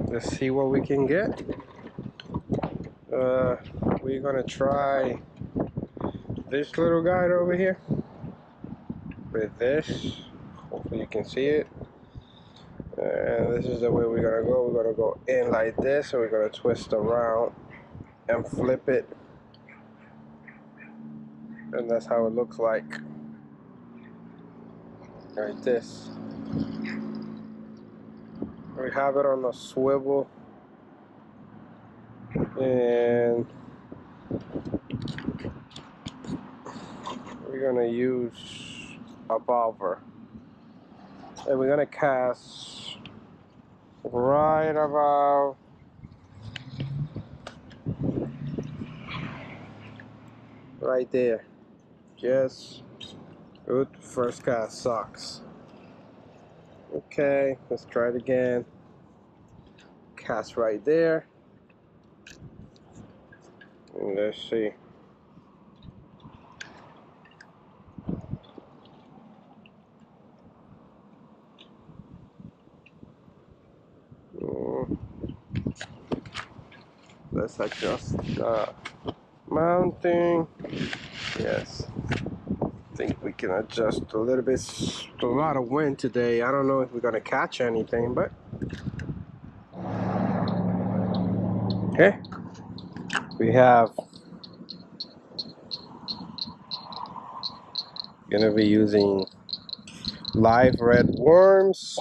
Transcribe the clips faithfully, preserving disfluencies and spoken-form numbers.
Let's see what we can get. Uh, we're gonna try this little guy over here with this. Hopefully you can see it. And this is the way we're gonna go. We're gonna go in like this, and we're gonna twist around and flip it, and that's how it looks like. Like this. We have it on a swivel, and we're gonna use a bobber, and we're gonna cast right about right there. Yes. Good. First cast sucks. Okay, let's try it again. Cast right there. And let's see. Mm. Let's adjust the mounting. Yes. I think we can adjust a little bit. A lot of wind today. I don't know if we're gonna catch anything, but okay. We have gonna be using live red worms,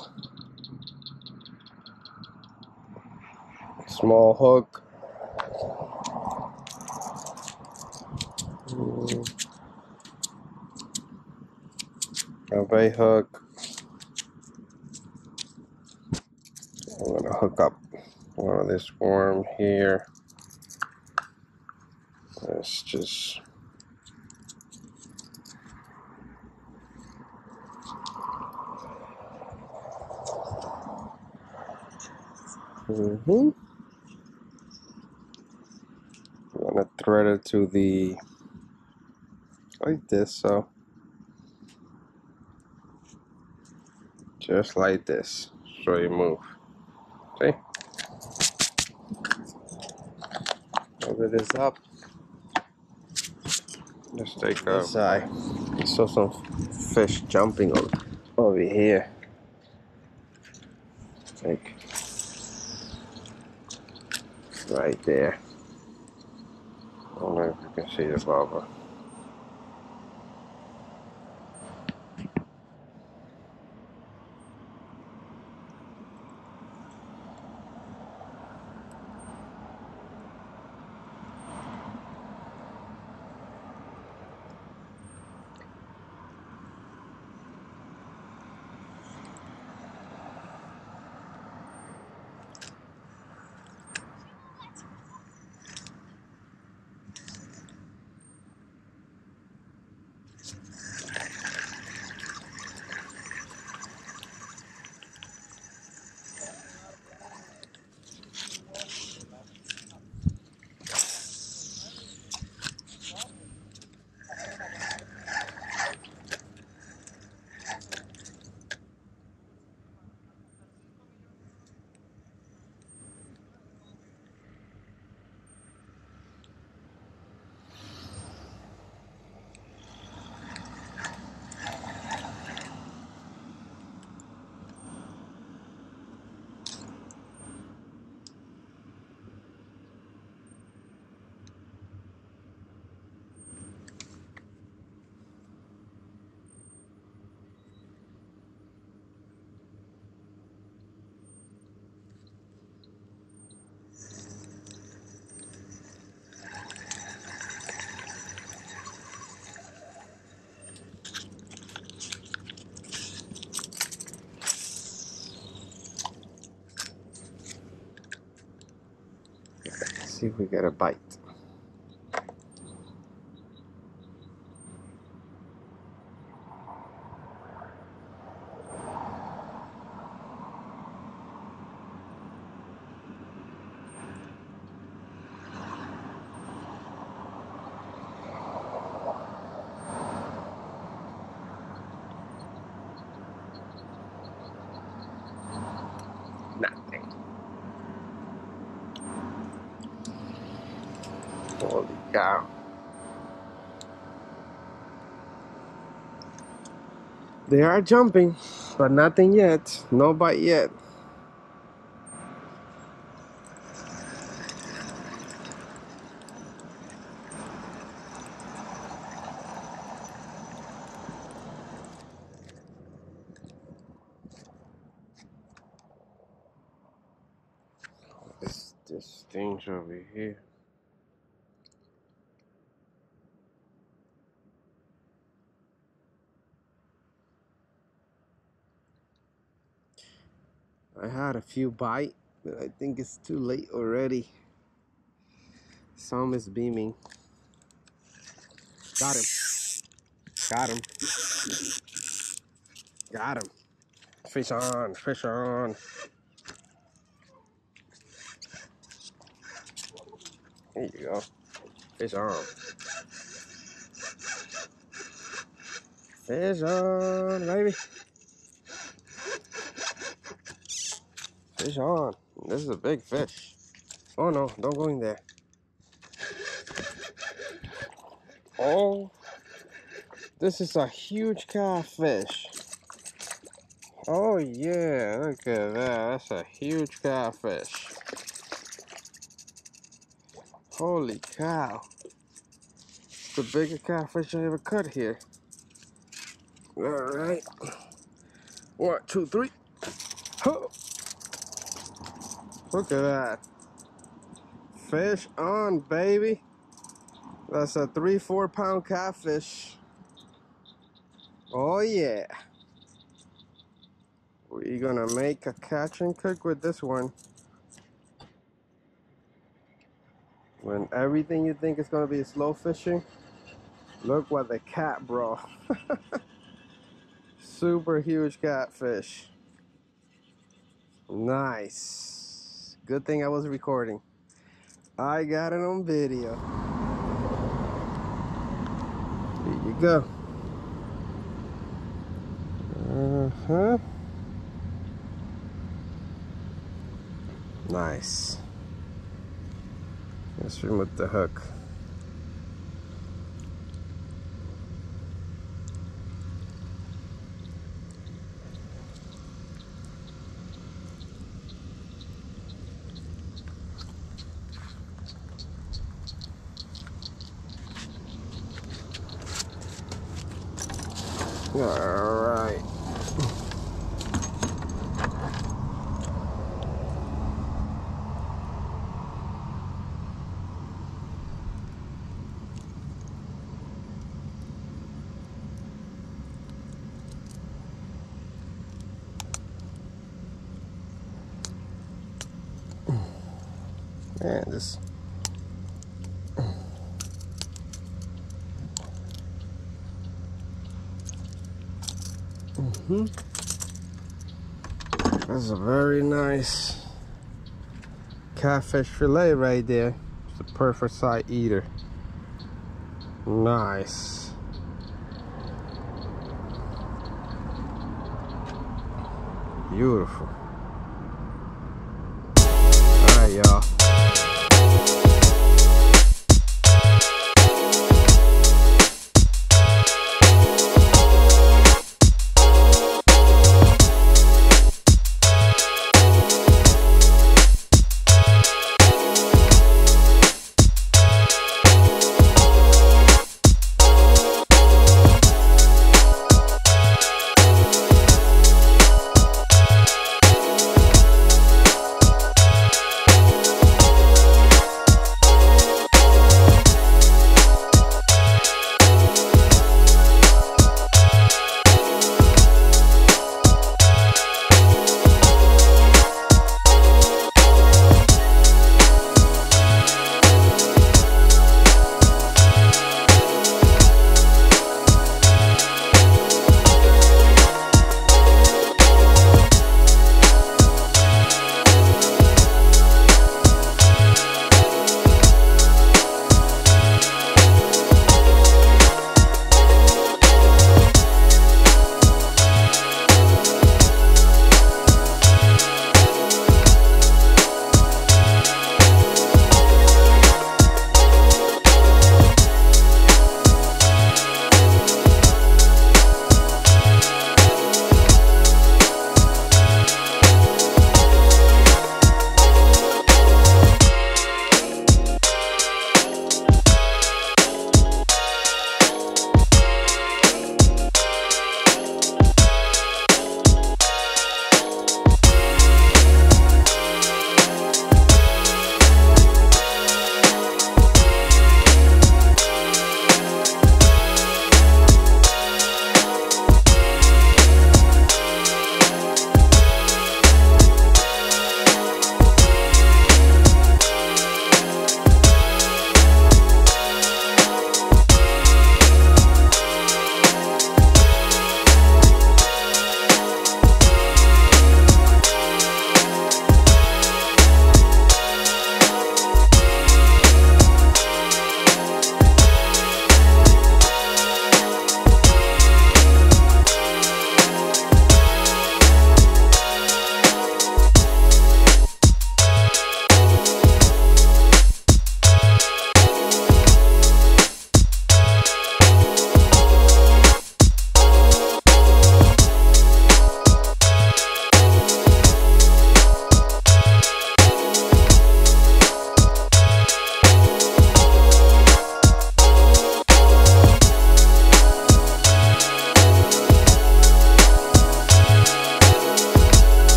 small hook, a bait hook. I'm gonna hook up one of this worm here. Let's just mm-hmm. I'm gonna thread it to the like this, so just like this. So you move. See? Cover this up. Let's take a this side. I saw some fish jumping over, over here. Like right there. I don't know if you can see the bobber. See if we get a bite. Nothing. Got 'em. They are jumping, but nothing yet. No bite yet. This this thing's over here. I had a few bite, but I think it's too late already. Some is beaming. Got him. Got him. Got him. Fish on. Fish on. There you go. Fish on. Fish on, baby. Fish on. This is a big fish. Oh no, don't go in there. Oh, this is a huge catfish. Oh yeah, look at that. That's a huge catfish. Holy cow. It's the biggest catfish I ever caught here. Alright. One, two, three. Oh. Look at that. Fish on, baby. That's a three, four pound catfish. Oh yeah. We're gonna make a catch and cook with this one. When everything you think is gonna be slow fishing, look what the cat brought. Super huge catfish. Nice. Good thing I was recording. I got it on video. Here you go. Uh-huh. Nice. Let's remove the hook. All right. Man, this mm-hmm. That's a very nice catfish fillet right there. It's a perfect size eater. Nice. Beautiful.